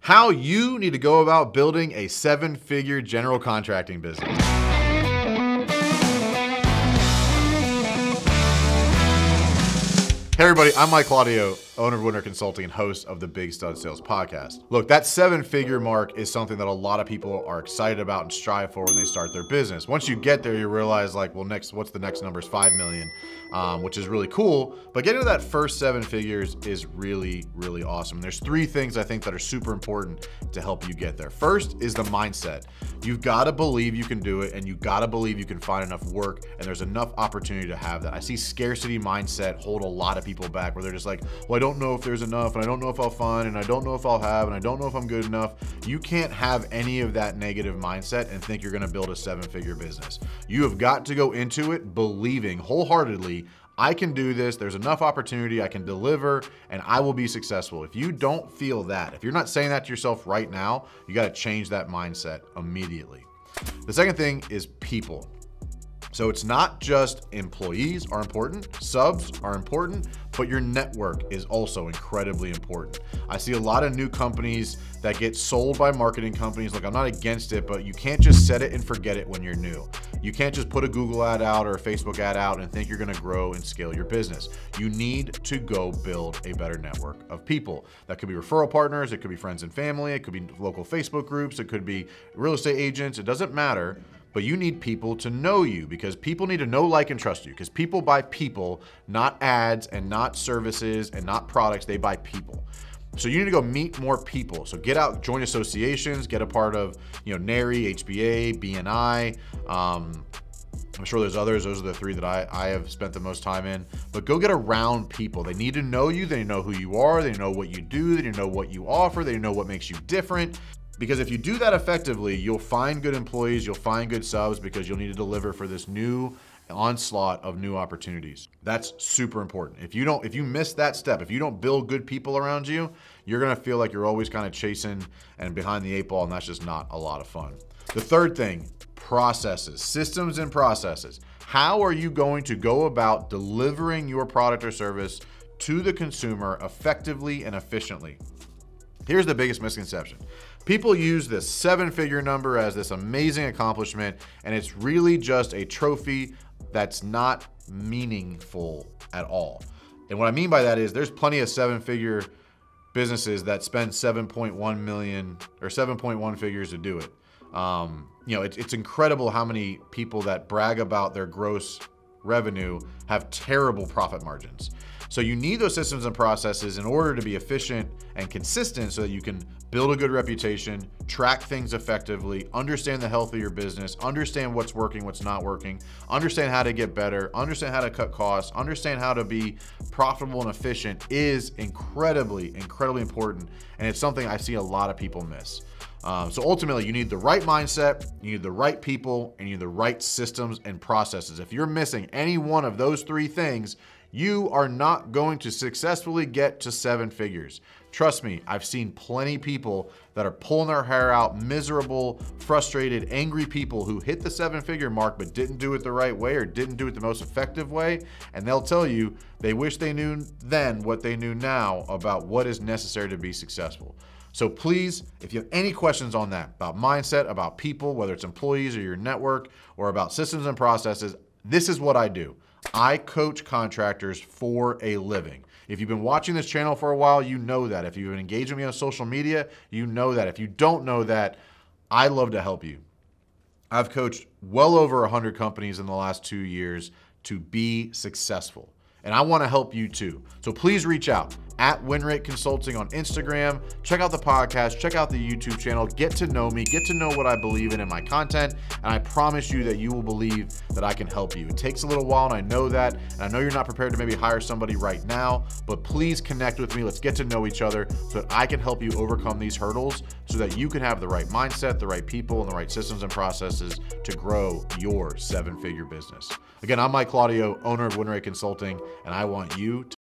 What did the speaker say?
How you need to go about building a 7-figure general contracting business. Hey everybody, I'm Mike Claudio, owner of Winter Consulting and host of the Big Stud Sales Podcast. Look, that 7-figure mark is something that a lot of people are excited about and strive for when they start their business. Once you get there, you realize like, well, what's the next number is 5 million, which is really cool. But getting to that first 7 figures is really, really awesome. There's 3 things I think that are super important to help you get there. First is the mindset. You've got to believe you can do it, and you got to believe you can find enough work, and there's enough opportunity to have that. I see scarcity mindset hold a lot of people back, where they're just like, well, I don't know if there's enough, and I don't know if I'll find, and I don't know if I'll have, and I don't know if I'm good enough. You can't have any of that negative mindset and think you're going to build a 7-figure business. You have got to go into it believing wholeheartedly, I can do this, there's enough opportunity, I can deliver, and I will be successful. If you don't feel that, if you're not saying that to yourself right now, you got to change that mindset immediately. The second thing is people. So it's not just employees are important, subs are important, but your network is also incredibly important. I see a lot of new companies that get sold by marketing companies. Look, I'm not against it, but you can't just set it and forget it when you're new. You can't just put a Google ad out or a Facebook ad out and think you're gonna grow and scale your business. You need to go build a better network of people. That could be referral partners, it could be friends and family, it could be local Facebook groups, it could be real estate agents, it doesn't matter. But you need people to know you, because people need to know, like, and trust you, because people buy people, not ads and not services and not products. They buy people. So you need to go meet more people. So get out, join associations, get a part of, NARI, HBA, BNI. I'm sure there's others. Those are the 3 that I have spent the most time in. But go get around people. They need to know you. They know who you are. They know what you do. They know what you offer. They know what makes you different. Because if you do that effectively, you'll find good employees, you'll find good subs, because you'll need to deliver for this new onslaught of new opportunities. That's super important. If you miss that step, if you don't build good people around you, you're gonna feel like you're always kind of chasing and behind the 8 ball, and that's just not a lot of fun. The third thing, processes, systems and processes. How are you going to go about delivering your product or service to the consumer effectively and efficiently? Here's the biggest misconception. People use this 7-figure number as this amazing accomplishment, and it's really just a trophy that's not meaningful at all. And what I mean by that is there's plenty of 7-figure businesses that spend 7.1 million or 7.1 figures to do it. It's incredible how many people that brag about their gross revenue have terrible profit margins. So you need those systems and processes in order to be efficient and consistent, so that you can build a good reputation, track things effectively, understand the health of your business, understand what's working, what's not working, understand how to get better, understand how to cut costs, understand how to be profitable and efficient is incredibly, incredibly important. And it's something I see a lot of people miss. So ultimately, you need the right mindset, you need the right people, and you need the right systems and processes. If you're missing any one of those 3 things, you are not going to successfully get to 7 figures. Trust me, I've seen plenty of people that are pulling their hair out, miserable, frustrated, angry people who hit the 7-figure mark but didn't do it the right way or didn't do it the most effective way. And they'll tell you they wish they knew then what they knew now about what is necessary to be successful. So please, if you have any questions on that, about mindset, about people, whether it's employees or your network, or about systems and processes, this is what I do. I coach contractors for a living. If you've been watching this channel for a while, you know that. If you've been engaging me on social media, you know that. If you don't know that, I love to help you. I've coached well over 100 companies in the last 2 years to be successful. And I want to help you too. So please reach out at Winrate Consulting on Instagram. Check out the podcast, check out the YouTube channel, get to know me, get to know what I believe in my content, and I promise you that you will believe that I can help you. It takes a little while, and I know that, and I know you're not prepared to maybe hire somebody right now, but please connect with me. Let's get to know each other so that I can help you overcome these hurdles so that you can have the right mindset, the right people, and the right systems and processes to grow your 7-figure business. Again, I'm Mike Claudio, owner of Winrate Consulting, and I want you to